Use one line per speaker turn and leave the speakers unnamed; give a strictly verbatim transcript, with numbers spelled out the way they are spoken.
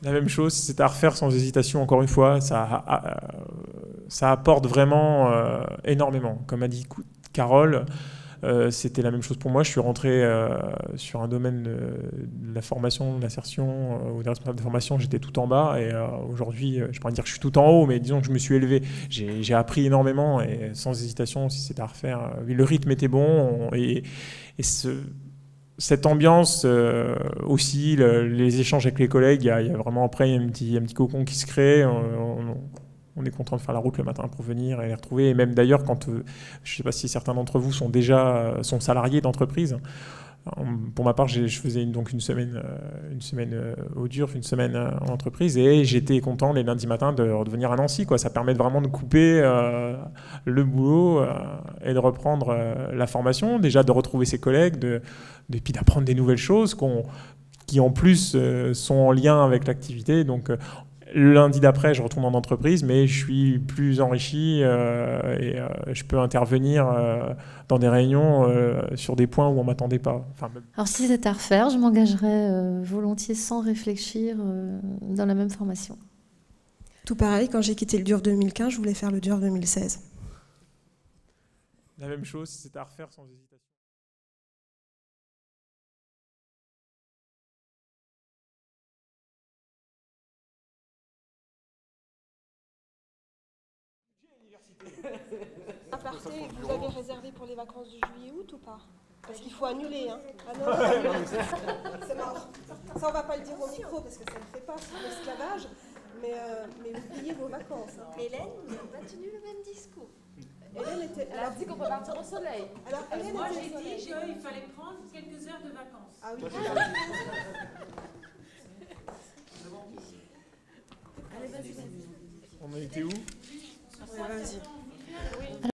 La même chose, si c'était à refaire sans hésitation, encore une fois, ça, euh, ça apporte vraiment euh, énormément. Comme a dit Carole, euh, c'était la même chose pour moi. Je suis rentré euh, sur un domaine de, de la formation, de l'insertion euh, ou des responsables de formation, j'étais tout en bas. Et euh, aujourd'hui, je pourrais dire que je suis tout en haut, mais disons que je me suis élevé. J'ai, j'ai appris énormément et sans hésitation, si c'était à refaire, euh, le rythme était bon. On, et, et ce... Cette ambiance euh, aussi, le, les échanges avec les collègues, il y a, il y a vraiment après un petit, un petit cocon qui se crée. On, on, on est content de faire la route le matin pour venir et les retrouver. Et même d'ailleurs, quand euh, je ne sais pas si certains d'entre vous sont déjà sont salariés d'entreprise. Pour ma part, je faisais une, donc une semaine, une semaine au dur, une semaine en entreprise, et j'étais content les lundis matins de revenir à Nancy, quoi. Ça permet vraiment de couper euh, le boulot euh, et de reprendre euh, la formation, déjà de retrouver ses collègues, de, de, et puis d'apprendre des nouvelles choses qu'on, qui en plus euh, sont en lien avec l'activité. Donc euh, le lundi d'après, je retourne en entreprise, mais je suis plus enrichi euh, et euh, je peux intervenir euh, dans des réunions euh, sur des points où on ne m'attendait pas. Enfin, même...
Alors si c'était à refaire, je m'engagerais euh, volontiers sans réfléchir euh, dans la même formation.
Tout pareil, quand j'ai quitté le D U R deux mille quinze, je voulais faire le D U R deux mille seize.
La même chose, si c'était à refaire sans hésitation.
Aparté, vous avez réservé pour les vacances de juillet-août ou pas? Parce qu'il faut annuler, hein. Ah non, non, c'est mort. Ça, on va pas le dire au micro parce que ça ne fait pas, c'est l'esclavage. Mais, euh, mais oubliez vos vacances. Hein.
Hélène n'a pas tenu le même discours.
Hélène était...
Elle a dit qu'on peut partir au soleil.
Alors, Hélène
moi,
était
j'ai dit qu'il fallait prendre quelques heures de vacances.
Ah oui.
On a été où?
Ouais, vas-y.